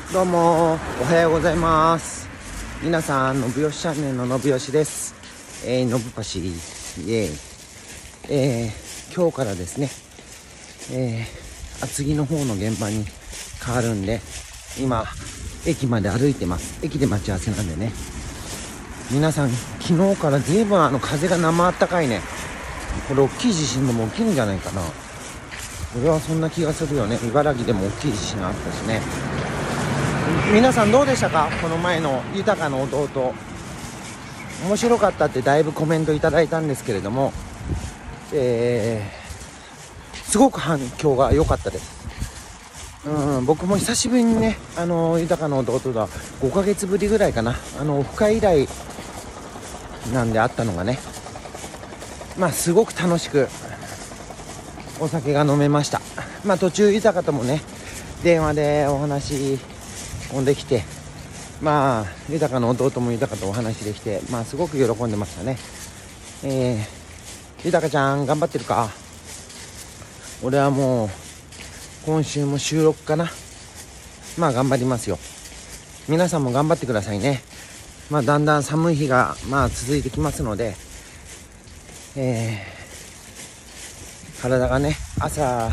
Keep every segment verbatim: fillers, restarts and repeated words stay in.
どうもおはようございます。皆さん、のぶよしチャンネルののぶよしです。えー、のぶぱしイエーイ。えー、今日からですね、えー、厚木の方の現場に変わるんで、今駅まで歩いてます。駅で待ち合わせなんでね。皆さん、昨日から随分あの風が生あったかいね。これ大きい地震でも起きるんじゃないかな。俺はそんな気がするよね。茨城でも大きい地震があったしね。皆さんどうでしたか？この前の豊かの弟、面白かったってだいぶコメントいただいたんですけれども、えー、すごく反響が良かったです。うん、僕も久しぶりにね、あの豊かの弟だごかげつぶりぐらいかな、あのオフ会以来なんであったのがね、まあすごく楽しくお酒が飲めました。まあ途中豊かともね、電話でお話飛んできて、まあ豊かの弟も豊かとお話できて、まあすごく喜んでましたね。えー、豊ちゃん頑張ってるか？俺はもう今週も収録かな。まあ頑張りますよ。皆さんも頑張ってくださいね。まあだんだん寒い日がまあ続いてきますので、えー、体がね、朝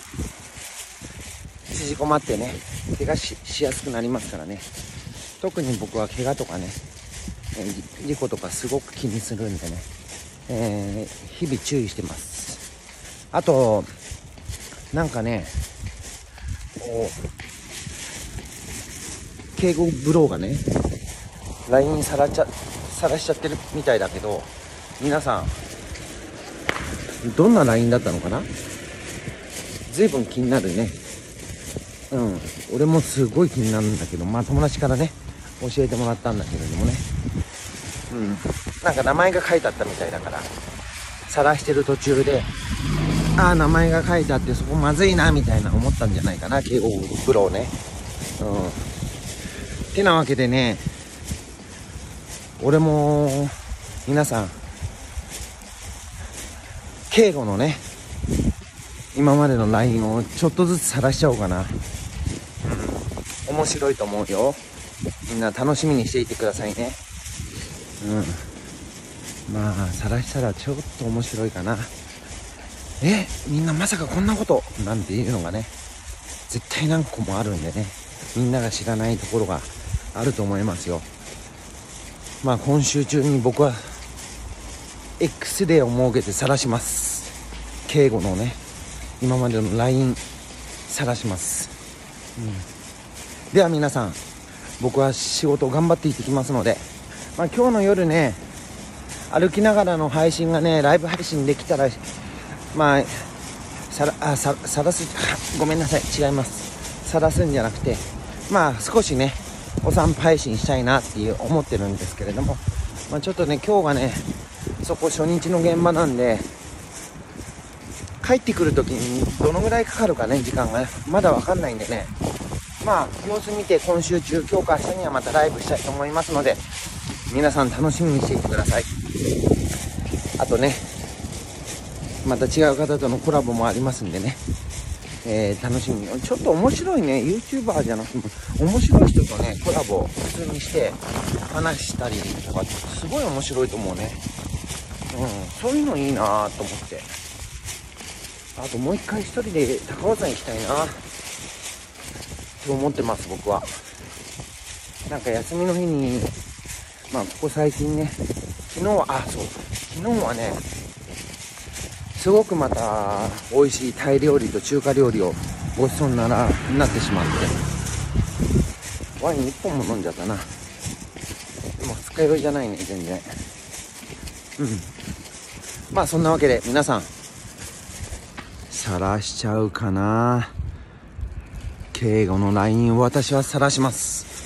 縮こまってね、怪我 し, しやすくなりますからね。特に僕は怪我とかね、えー、事故とかすごく気にするんでね、えー、日々注意してます。あとなんかね、こう敬語ブローがね ライン さらちゃさらしちゃってるみたいだけど、皆さんどんな ライン だったのかな。随分気になるね。うん、俺もすごい気になるんだけど、まあ友達からね教えてもらったんだけれどもね、うん、なんか名前が書いてあったみたいだから、晒してる途中で、ああ名前が書いてあってそこまずいなみたいな思ったんじゃないかな、敬語ブローね。うんてなわけでね、俺も皆さん敬語のね今までの ライン をちょっとずつ晒しちゃおうかな。うん、面白いと思うよ。みんな楽しみにしていてくださいね。うん、まあ晒したらちょっと面白いかな。え、みんなまさかこんなことなんていうのがね、絶対何個もあるんでね、みんなが知らないところがあると思いますよ。まあ今週中に僕は X デーを設けて晒します。敬語のね今までの ライン 晒します。うん、では皆さん、僕は仕事を頑張っていってきますので、まあ、今日の夜ね歩きながらの配信がね、ライブ配信できたら、まあさらあささらすごめんなさい、違います。さらすんじゃなくて、まあ少しねお散歩配信したいなっていう思ってるんですけれども、まあ、ちょっとね今日がねそこ初日の現場なんで、帰ってくるときにどのぐらいかかるかね、時間がまだ分かんないんでね、まあ様子見て今週中、今日か明日にはまたライブしたいと思いますので、皆さん楽しみにしていてください。あとね、また違う方とのコラボもありますんでね、えー、楽しみに。ちょっと面白いね YouTuber じゃなくても面白い人とねコラボ普通にして話したりとか、すごい面白いと思うね。うん、そういうのいいなと思って。あともう一回一人で高尾山行きたいなと思ってます。僕はなんか休みの日に、まあここ最近ね、昨日はあそう昨日はねすごくまた美味しいタイ料理と中華料理をごちそうに な, らなってしまって、ワインいっぽんも飲んじゃったな。でも二日酔いじゃないね全然。うんまあそんなわけで皆さん、晒しちゃうかな、敬語の ライン を私は晒します。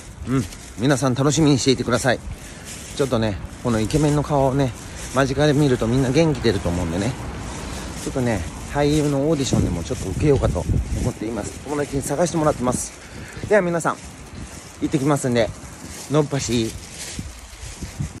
うん皆さん楽しみにしていてください。ちょっとねこのイケメンの顔をね間近で見るとみんな元気出ると思うんでね、ちょっとね俳優のオーディションでもちょっと受けようかと思っています。友達に探してもらってます。では皆さん行ってきますんで、のっぱし